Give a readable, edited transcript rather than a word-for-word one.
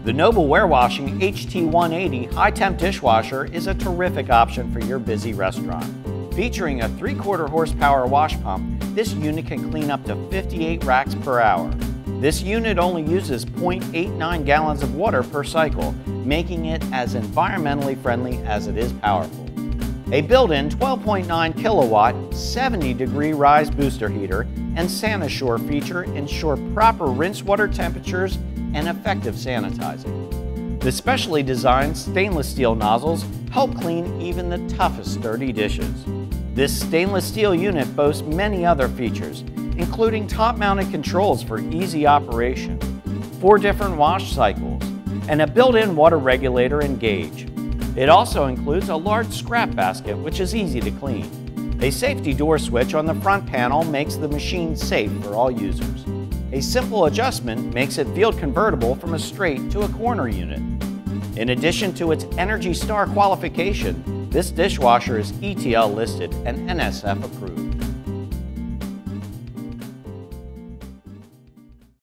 The Noble Warewashing HT180 high-temp dishwasher is a terrific option for your busy restaurant. Featuring a 3/4 horsepower wash pump, this unit can clean up to 58 racks per hour. This unit only uses 0.89 gallons of water per cycle, making it as environmentally friendly as it is powerful. A built-in 12.9 kilowatt, 70-degree rise booster heater and SaniSure feature ensure proper rinse water temperatures and effective sanitizing. The specially designed stainless steel nozzles help clean even the toughest dirty dishes. This stainless steel unit boasts many other features, including top-mounted controls for easy operation, 4 different wash cycles, and a built-in water regulator and gauge. It also includes a large scrap basket, which is easy to clean. A safety door switch on the front panel makes the machine safe for all users. A simple adjustment makes it field convertible from a straight to a corner unit. In addition to its ENERGY STAR qualification, this dishwasher is ETL listed and NSF approved.